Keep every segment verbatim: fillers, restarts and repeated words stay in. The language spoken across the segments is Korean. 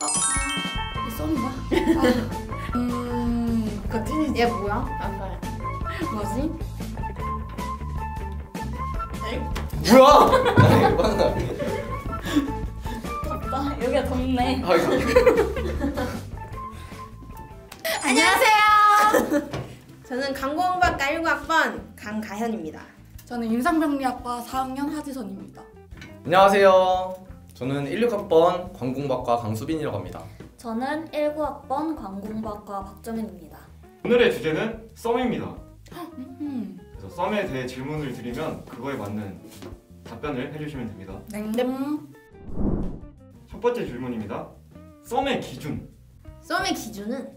아, 이 썸인가? 아, 음, 그 찐이지. 얘 뭐야? 아까 뭐지? 뭐야? 아니, 맞나? 덥다. 여기가 덥네. 아, 이거. 안녕하세요. 저는 강공학과 일구 학번 강가현입니다. 저는 임상병리학과 사 학년 하지선입니다. 안녕하세요. 저는 일육 학번 관공학과 강수빈이라고 합니다. 저는 일구 학번 관공학과 박정현입니다. 오늘의 주제는 썸입니다. 음. 그래서 썸에 대해 질문을 드리면 그거에 맞는 답변을 해주시면 됩니다. 네. 첫 번째 질문입니다. 썸의 기준. 썸의 기준은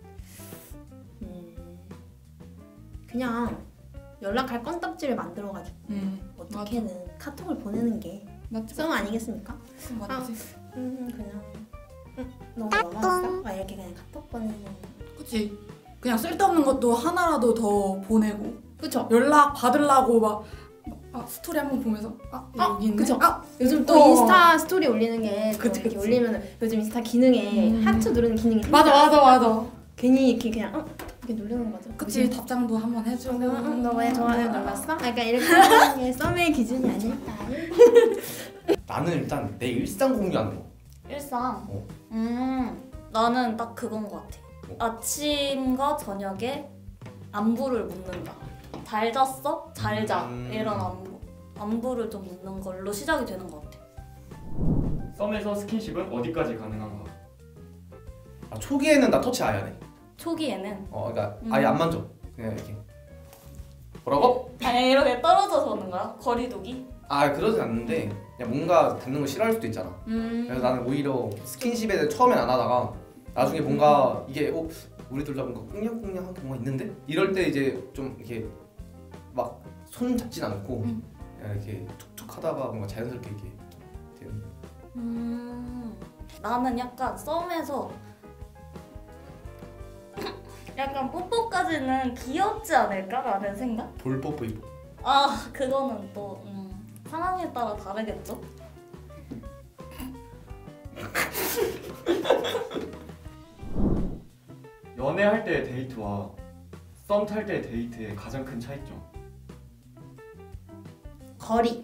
음, 그냥 연락할 건덕지를 만들어가지고 음. 어떻게든 카톡을 보내는 게 맞지? 썸 아니겠습니까? 맞지? 음 그냥 음, 너무 연락했어? 막 이렇게 그냥 카톡 보내는. 그치? 그냥 쓸데없는 것도 하나라도 더 보내고 그쵸? 연락 받으려고 막 아, 스토리 한번 보면서 아 여기 있네? 그쵸? 아 요즘 또 어. 인스타 스토리 올리는 게 그치, 이렇게 그치. 올리면 요즘 인스타 기능에 음. 하트 누르는 기능이 맞아 맞아 맞아. 괜히 이렇게 그냥 어? 이렇게 누르는 거죠. 그치 답장도 한번 해주고. 응, 응, 너 왜 좋아요 눌렀어? 약간 이렇게 하는 게 썸의 기준이 아닐까. 나는 일단 내 일상 공유하는 거. 일상. 어. 음, 나는 딱 그건 것 같아. 어. 아침과 저녁에 안부를 묻는다. 잘 잤어? 잘 자. 음. 이런 안부. 안부를 좀 묻는 걸로 시작이 되는 것 같아. 썸에서 스킨십은 어디까지 가능한가? 아, 초기에는 나 터치 아예 안 해. 초기에는 어, 그러니까 음. 아예 안 만져. 그냥 이렇게. 뭐라고? 아니 이렇게 떨어져서 오는 거야? 거리두기? 아, 그러진 않는데 그냥 뭔가 닿는 거 싫어할 수도 있잖아. 음. 그래서 나는 오히려 스킨십에 대해 처음엔 안 하다가 나중에 뭔가 이게 어 우리 둘 다 뭔가 꽁냥꽁냥한 게 뭔가 있는데 이럴 때 이제 좀 이렇게 막 손 잡진 않고 음. 그냥 이렇게 툭툭 하다가 뭔가 자연스럽게 이렇게 되는. 음. 나는 약간 썸에서 약간 뽀뽀까지는 귀엽지 않을까라는 생각? 볼 뽀뽀 이뻐. 아 그거는 또 음, 상황에 따라 다르겠죠? 연애할 때의 데이트와 썸 탈 때의 데이트의 가장 큰 차이점. 거리.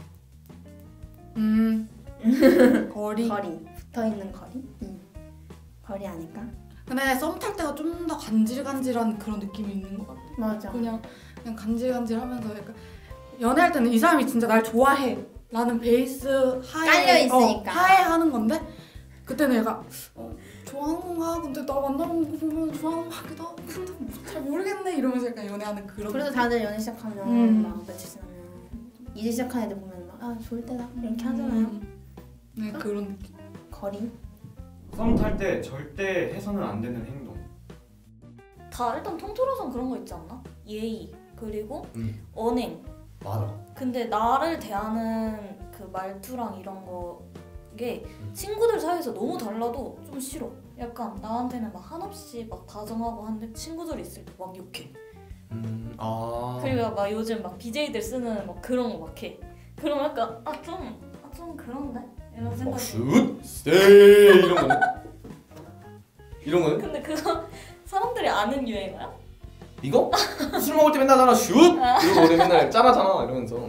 음. 거리. 거리. 붙어있는 거리? 응. 거리 아닐까? 근데 썸 탈 때가 좀 더 간질간질한 그런 느낌이 있는 것 같아. 맞아. 그냥 그냥 간질간질하면서 약간 연애할 때는 이 사람이 진짜 날 좋아해 라는 베이스 하에 깔려 있으니까. 어, 하에 하는 건데 그때는 얘가 어, 좋아하는 건가? 근데 나 만나는 거 보면 좋아하는 거 같기도 하고 근데 뭐 잘 모르겠네 이러면서 약간 연애하는 그런. 그래서 다들 연애 시작하면 음. 막 며칠 지나면 이제 시작한 애들 보면 막 아 좋을 때다 이렇게 하잖아요. 네 그런 느낌. 거리. 썸 탈 때 절대 해서는 안 되는 행동. 다 일단 통틀어서 그런 거 있지 않나? 예의 그리고 음. 언행. 맞아. 근데 나를 대하는 그 말투랑 이런 거게 음. 친구들 사이에서 너무 달라도 좀 싫어. 약간 나한테는 막 한없이 막 다정하고 한데 친구들 있을 때 막 욕해. 음. 아. 그리고 막 요즘 막 비제이들 쓰는 막 그런 거 막 해. 그러면 약간 아 좀 아 좀 그런데? 이런 어, 생각이. 슛. 에이 이런 거는. 이런 거는? 근데 그거 사람들이 아는 유행어야? 이거? 술 먹을 때 맨날 하잖아 슛! 이러고 우리 맨날 짠하잖아 이러면서.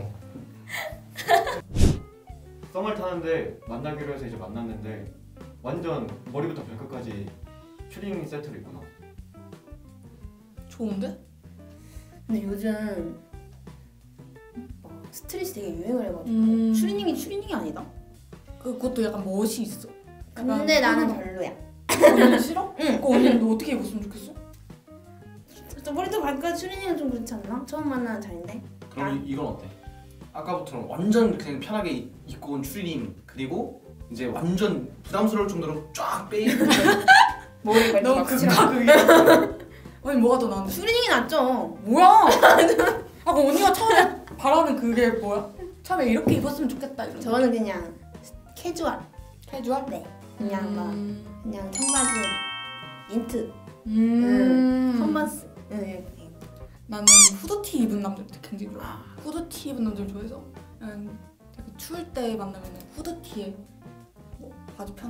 썸을 타는데 만나기로 해서 이제 만났는데 완전 머리부터 발끝까지 추리닝 세트를 입고 나와. 좋은데? 근데 요즘 막 스트릿이 되게 유행을 해가지고 음. 추리닝이 추리닝이 아니다. 그것도 약간 멋이 있어. 근데 약간 나는 별로야. 언니 싫어? 응. 그 언니는 너 어떻게 입었으면 좋겠어? 저 머리도 발까지 추리닝은 좀 그렇지 않나? 처음 만나는 자리인데. 그럼 이, 이건 어때? 아까부터는 완전 그냥 편하게 입고 온 추리닝 그리고 이제 완전 부담스러울 정도로 쫙 빼입고 머리 발도 너무 막 극과 극이야. 아니 뭐가 더 나은데? 추리닝이 낫죠. 뭐야? 아 그 언니가 처음에 바라는 그게 뭐야? 처음에 이렇게 입었으면 좋겠다 이런. 저는 그냥 캐주얼. 캐주얼? 네. 그냥 막 음. 그냥 청바지, 민트, 음. 컨버스. 응, 이렇게. 나는 후드티 입은 남자를 굉장히 좋아해. 후드티 입은 남자를 좋아해서 그냥 추울 때 만나면 후드티에 뭐 바지 편한 거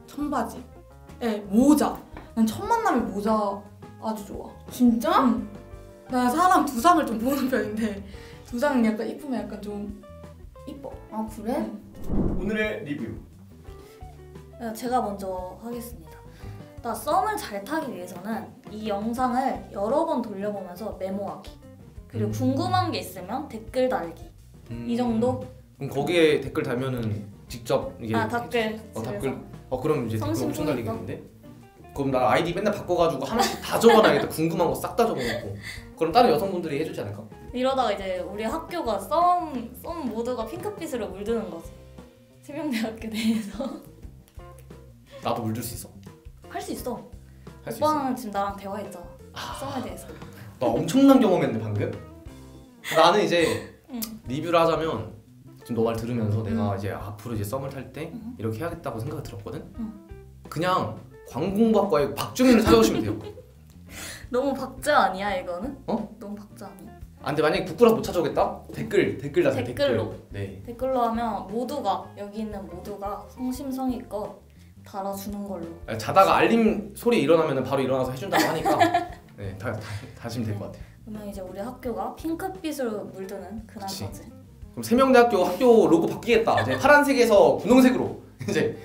청바지, 에 모자. 난 첫 만남에 모자 아주 좋아. 진짜? 응. 나 사람 두상을 좀 보는 편인데 두상은 약간 이쁘면 약간 좀 이뻐. 아 그래? 응. 오늘의 리뷰. 네, 제가 먼저 하겠습니다. 나 썸을 잘 타기 위해서는 이 영상을 여러 번 돌려보면서 메모하기, 그리고 음. 궁금한 게 있으면 댓글 달기. 음. 이 정도? 그럼 거기에 댓글 달면은 직접 이게 아 댓글. 어 집에서. 댓글 어 그럼 이제 댓글 성심 엄청 보니까. 달리겠는데? 그럼 나 아이디 맨날 바꿔가지고 하나씩 다 적어놔야겠다. 궁금한 거 싹 다 적어놓고. 그럼 다른 여성분들이 해주지 않을까? 이러다가 이제 우리 학교가 썸, 썸 모두가 핑크빛으로 물드는 거지. 세명대학교 내에서. 나도 물들 수 있어? 할 수 있어. 할 수 있어? 오빠는 지금 나랑 대화했잖아. 썸에 대해서. 나 엄청난 경험했네 방금. 나는 이제 응. 리뷰를 하자면 지금 너 말 들으면서 내가 음. 이제 앞으로 이제 썸을 탈 때 음. 이렇게 해야겠다고 생각이 들었거든. 음. 그냥 광공박과의 박주민을 찾아오시면 돼요. 너무 박자 아니야 이거는? 어? 너무 박자 아니야? 아 근데 만약에 부끄러워 못 찾아오겠다? 댓글 댓글 다세요. 댓글로. 댓글. 네. 댓글로 하면 모두가 여기 있는 모두가 성심성의껏 달아주는 걸로. 아니, 자다가 알림 소리 일어나면 바로 일어나서 해준다고 하니까 네, 다, 다, 다시면 될 것 같아요. 그러면 이제 우리 학교가 핑크빛으로 물드는 그날까지. 그럼 세명대학교 학교 로고 바뀌겠다. 이제 파란색에서 분홍색으로 이제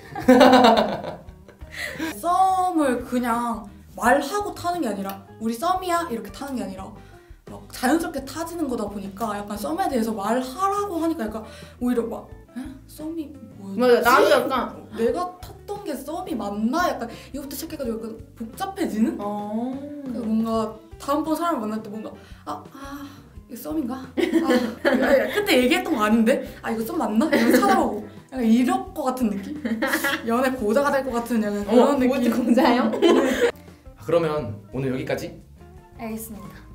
썸을 그냥 말하고 타는 게 아니라 우리 썸이야 이렇게 타는 게 아니라 막 자연스럽게 타지는 거다 보니까 약간 썸에 대해서 말하라고 하니까 약간 오히려 막 에? 썸이 뭐였지? 맞아 나도 약간 내가 탔던 게 썸이 맞나? 약간 이것부터 시작해가지고 약간 복잡해지는? 어 그래서 뭔가 다음번 사람을 만날 때 뭔가 아, 아 이거 썸인가? 아, 야, 야, 그때 얘기했던 거 아닌데? 아 이거 썸 맞나? 이러면서 찾아보고 약간 이럴 것 같은 느낌? 연애 고자가 될 것 같은 약간 그런 어머 뭐지 느낌. 공자형? 그러면 오늘 여기까지. 알겠습니다.